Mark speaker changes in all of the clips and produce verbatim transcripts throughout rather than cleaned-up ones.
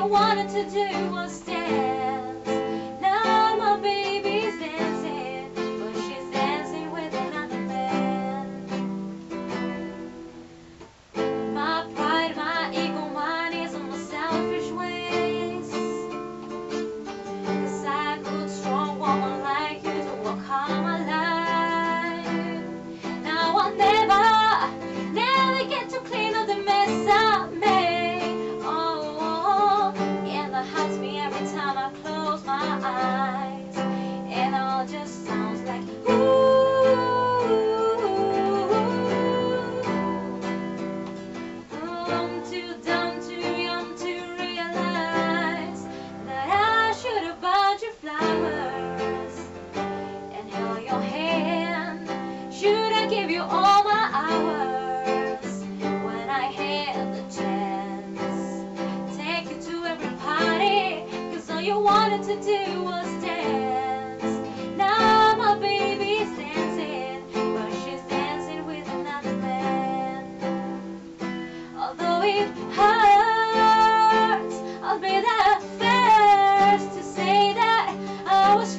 Speaker 1: wanted to do was dance. Now my baby's dancing, but she's dancing with another man. My pride, my ego, my needs, and my selfish ways, 'cause I could strong woman like you to walk all my life. Now I'll never, never get to clean up the mess I made. Oh, and that hurts me every time I close my eyes, and it all just sounds like ooh. I'm too dumb, too young to realize that I should have bought you flowers and held your hand. Should I give you all my hours when I had the chance? Take you to every party, 'cause all you wanted to do was dance. Now my baby's dancing, but she's dancing with another man. Although it hurts, I'll be the first to say that I was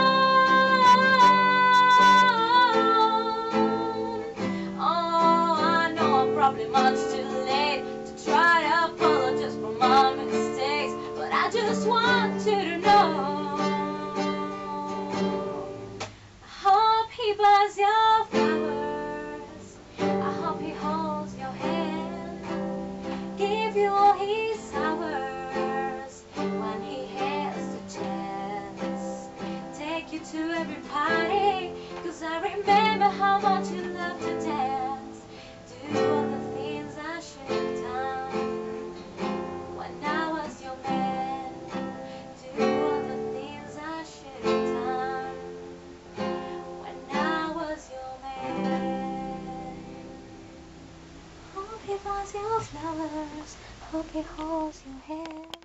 Speaker 1: wrong. Oh, I know I'm probably much too late to try to apologize for my mistakes, but I just want you to know. I hope he buys your flowers. I hope he holds your hand, give you all his hours when he has the chance. Take you to every party, 'cause I remember how much you loved to dance. Do all the things I should have done when I was your man. Do all the things I should have done when I was your man. Hope he buys your flowers, hope he holds your hand.